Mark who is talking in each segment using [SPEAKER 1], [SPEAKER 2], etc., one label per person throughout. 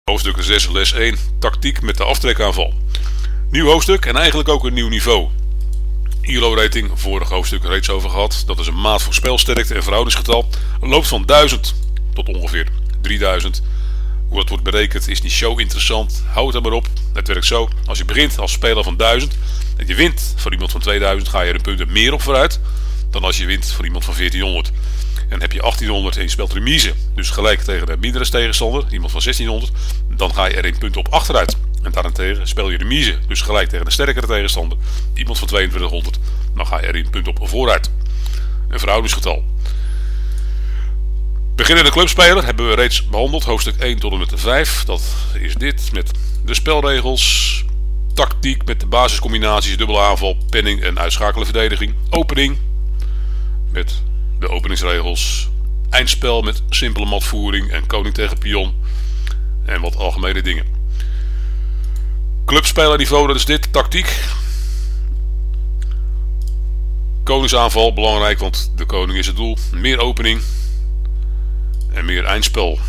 [SPEAKER 1] Hoofdstuk 6, les 1, tactiek met de aftrekaanval. Nieuw hoofdstuk en eigenlijk ook een nieuw niveau. ILO rating, vorig hoofdstuk reeds over gehad. Dat is een maat voor spelsterkte en verhoudingsgetal. Loopt van 1000 tot ongeveer 3000. Hoe dat wordt berekend is niet zo interessant. Hou het er maar op. Het werkt zo. Als je begint als speler van 1000 en je wint voor iemand van 2000, ga je er een punten meer op vooruit dan als je wint voor iemand van 1400. En heb je 1800 en je speelt remise, dus gelijk tegen de mindere tegenstander, iemand van 1600, dan ga je er 1 punt op achteruit. En daarentegen speel je remise, dus gelijk tegen de sterkere tegenstander, iemand van 2200, dan ga je er 1 punt op vooruit. Een verhoudingsgetal. Beginnende clubspeler hebben we reeds behandeld, hoofdstuk 1 tot en met 5. Dat is dit met de spelregels, tactiek met de basiscombinaties, dubbele aanval, penning en uitschakelen verdediging, opening met de openingsregels, eindspel met simpele matvoering en koning tegen pion en wat algemene dingen. Clubspelerniveau, dat is dit, tactiek. Koningsaanval, belangrijk, want de koning is het doel. Meer opening en meer eindspel.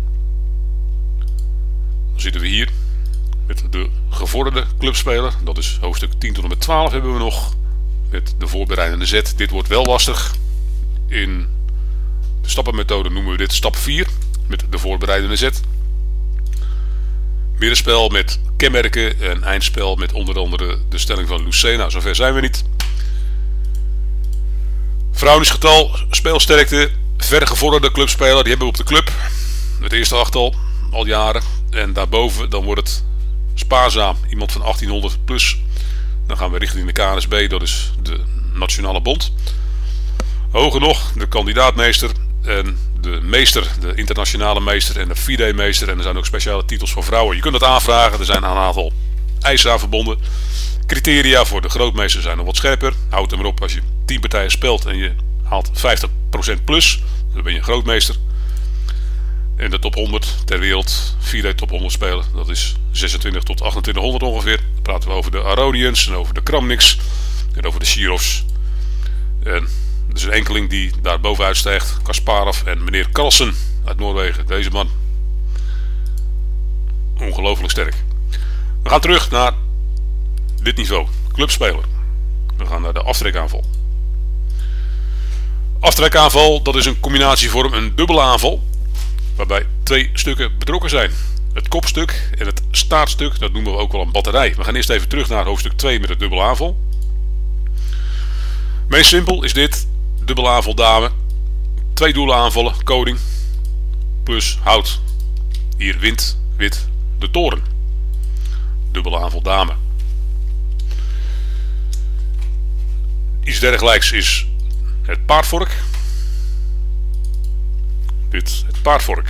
[SPEAKER 1] Dan zitten we hier met de gevorderde clubspeler. Dat is hoofdstuk 10 tot en met 12 hebben we nog. Met de voorbereidende zet. Dit wordt wel lastig. In de stappenmethode noemen we dit stap 4. Met de voorbereidende zet. Middenspel met kenmerken en eindspel met onder andere de stelling van Lucena. Zover zijn we niet. Verhoudingsgetal, speelsterkte, vergevorderde clubspeler, die hebben we op de club. Het eerste achttal, al jaren. En daarboven dan wordt het spaarzaam, iemand van 1800 plus. Dan gaan we richting de KNSB, dat is de Nationale Bond. Hoger nog, de kandidaatmeester en de meester, de internationale meester en de FIDE-meester. En er zijn ook speciale titels voor vrouwen. Je kunt dat aanvragen, er zijn een aantal eisen aan verbonden. Criteria voor de grootmeester zijn nog wat scherper. Houd er maar op, als je 10 partijen speelt en je haalt 50% plus, dan ben je een grootmeester. En de top 100 ter wereld, FIDE top 100 spelen, dat is 26 tot 2800 ongeveer. Dan praten we over de Aronians en over de Kramniks en over de Shirovs. En er is een enkeling die daar bovenuit stijgt, Kasparov en meneer Carlsen uit Noorwegen. Deze man, ongelooflijk sterk. We gaan terug naar dit niveau, clubspeler. We gaan naar de aftrekaanval. Aftrekaanval, dat is een combinatievorm, een dubbele aanval, waarbij 2 stukken betrokken zijn. Het kopstuk en het staartstuk, dat noemen we ook wel een batterij. We gaan eerst even terug naar hoofdstuk 2 met het dubbele aanval. Meest simpel is dit, dubbele aanval dame. 2 doelen aanvallen, koning plus hout. Hier wint wit de toren. Dubbele aanval dame. Iets dergelijks is het paardvork. Dit het paardvork.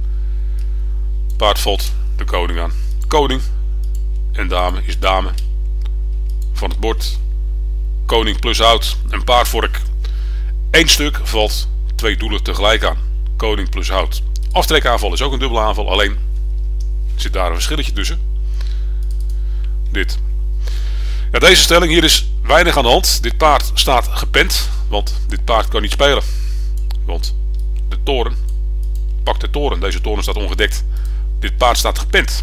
[SPEAKER 1] Paard valt de koning aan. Koning en dame is dame van het bord. Koning plus hout en paardvork. 1 stuk valt 2 doelen tegelijk aan. Koning plus hout. Aftrekaanval is ook een dubbele aanval, alleen zit daar een verschilletje tussen. Dit. Ja, deze stelling, hier is weinig aan de hand. Dit paard staat gepend, want dit paard kan niet spelen. Want de toren pakt de toren. Deze toren staat ongedekt. Dit paard staat gepend.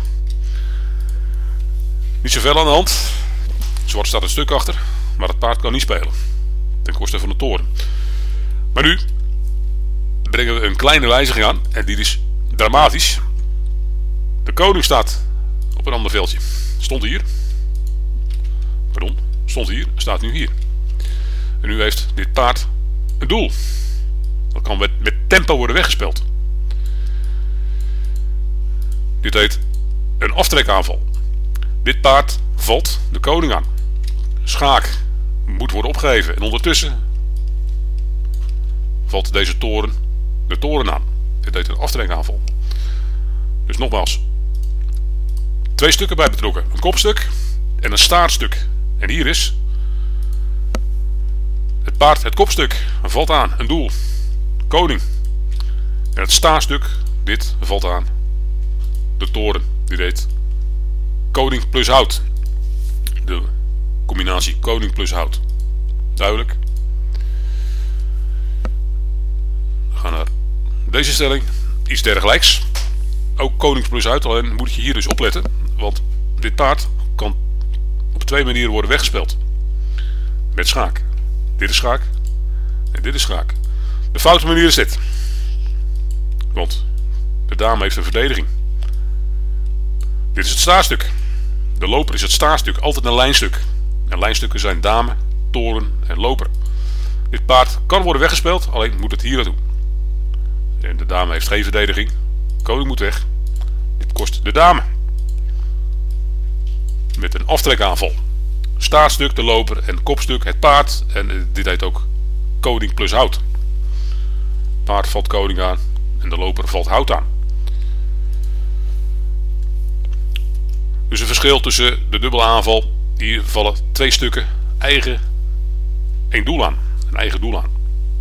[SPEAKER 1] Niet zoveel aan de hand. Zwart staat een stuk achter, maar het paard kan niet spelen. Ten koste van de toren. Maar nu brengen we een kleine wijziging aan en die is dramatisch. De koning staat op een ander veldje. Stond hier. Pardon, stond hier, staat nu hier. En nu heeft dit paard een doel. Dat kan met tempo worden weggespeeld. Dit heet een aftrekaanval. Dit paard valt de koning aan. Schaak moet worden opgegeven en ondertussen valt deze toren de toren aan. Dit heet een aftrekaanval. Dus nogmaals, 2 stukken bij betrokken. Een kopstuk en een staartstuk. En hier is het paard, het kopstuk, valt aan, een doel. Koning. En het staartstuk, dit valt aan. De toren, die heet koning plus hout. De combinatie koning plus hout. Duidelijk. We gaan naar deze stelling. Iets dergelijks. ook koning plus uit, alleen moet je hier dus opletten. Want dit paard kan op 2 manieren worden weggespeeld. Met schaak. Dit is schaak. En dit is schaak. De foute manier is dit. Want de dame heeft een verdediging. Dit is het staarstuk. De loper is het staarstuk. Altijd een lijnstuk. En lijnstukken zijn dame, toren en loper. Dit paard kan worden weggespeeld, alleen moet het hier naartoe. En de dame heeft geen verdediging. Koning moet weg. Dit kost de dame. Met een aftrekaanval. Staarstuk, de loper en kopstuk, het paard. En dit heet ook koning plus hout. Paard valt koning aan en de loper valt hout aan. Dus een verschil tussen de dubbele aanval. Hier vallen 2 stukken één doel aan. Een eigen doel aan.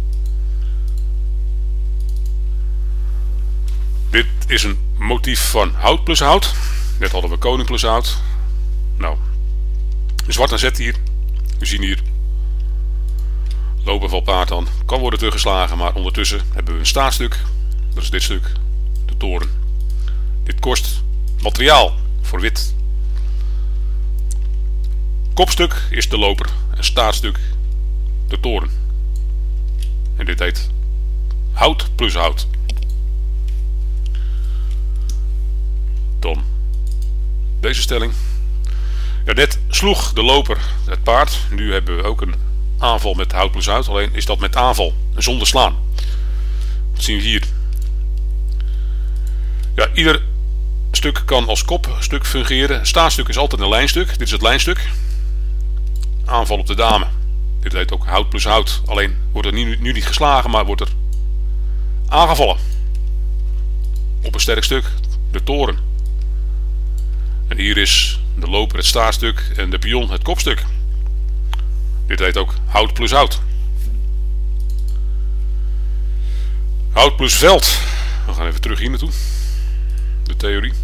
[SPEAKER 1] Dit is een motief van hout plus hout. Net hadden we koning plus hout. Nou, zwart en zet hier. We zien hier. Loper valt paard aan. Kan worden teruggeslagen, maar ondertussen hebben we een staatstuk. Dat is dit stuk. De toren. Dit kost materiaal voor wit. Kopstuk is de loper. En staatstuk de toren. En dit heet hout plus hout. Dan deze stelling. Ja, net sloeg de loper het paard. Nu hebben we ook een aanval met hout plus hout. Alleen is dat met aanval en zonder slaan. Dat zien we hier. Ja, ieder stuk kan als kopstuk fungeren. Staatstuk is altijd een lijnstuk. Dit is het lijnstuk. Aanval op de dame. Dit heet ook hout plus hout. Alleen wordt er nu niet geslagen, maar wordt er aangevallen. Op een sterk stuk, de toren. En hier is de loper het staatstuk en de pion het kopstuk. Dit heet ook hout plus hout. Hout plus veld. We gaan even terug hier naartoe. De theorie.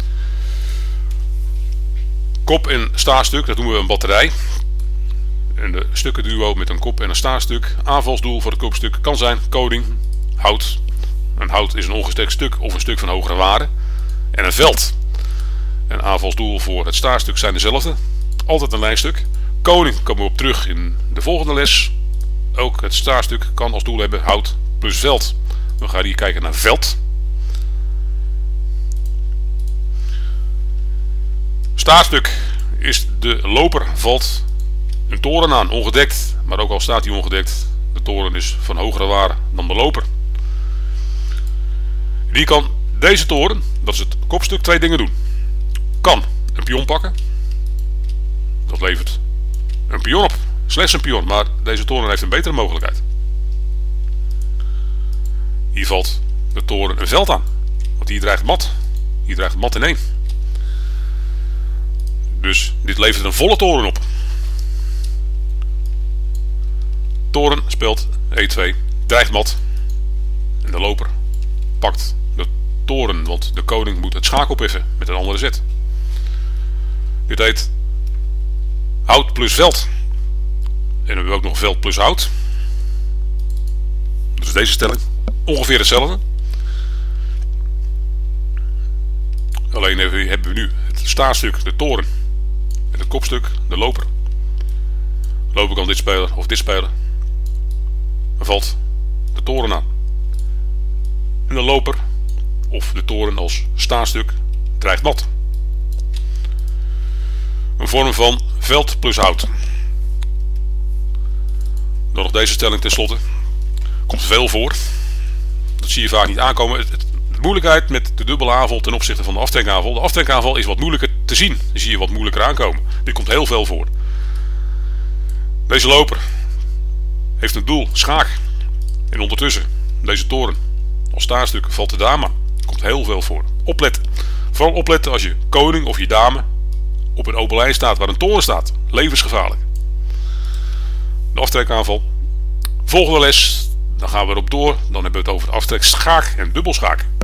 [SPEAKER 1] Kop en staatstuk, dat noemen we een batterij. En de stukken duo met een kop en een staatstuk. Aanvalsdoel voor het kopstuk kan zijn koning, hout. Een hout is een ongesterkt stuk of een stuk van hogere waarde. En een veld. En aanvalsdoel voor het staatstuk zijn dezelfde. Altijd een lijnstuk. Koning komen we op terug in de volgende les. Ook het staatstuk kan als doel hebben hout plus veld. We gaan hier kijken naar veld. Staatstuk is de loper, valt een toren aan, ongedekt. Maar ook al staat hij ongedekt, de toren is van hogere waarde dan de loper. Die kan deze toren, dat is het kopstuk, 2 dingen doen. Kan een pion pakken. Dat levert een pion op. Slechts een pion, maar deze toren heeft een betere mogelijkheid. Hier valt de toren een veld aan. Want hier dreigt mat. Hier dreigt mat in 1. Dus dit levert een volle toren op. Toren speelt E2. Dreigt mat. En de loper pakt de toren. Want de koning moet het schaak opheffen met een andere zet. Dit heet hout plus veld. En dan hebben we ook nog veld plus hout. Dus deze stelling. Ongeveer hetzelfde. Alleen hebben we nu het staatstuk, de toren. En het kopstuk, de loper. De loper kan dit spelen of dit spelen. Dan valt de toren aan. En de loper of de toren als staatstuk dreigt mat. Een vorm van veld plus hout. Dan nog deze stelling tenslotte. Komt veel voor. Dat zie je vaak niet aankomen. De moeilijkheid met de dubbele aanval ten opzichte van de aftrekaanval. De aftrekaanval is wat moeilijker te zien. Dan zie je wat moeilijker aankomen. Dit komt heel veel voor. Deze loper heeft een doel, schaak. En ondertussen, deze toren als staatstuk valt de dame aan. Komt heel veel voor. Opletten. Vooral opletten als je koning of je dame op een open lijn staat waar een toren staat. Levensgevaarlijk. De aftrekaanval. Volgende les, dan gaan we erop door. Dan hebben we het over aftrek schaak en dubbelschaak.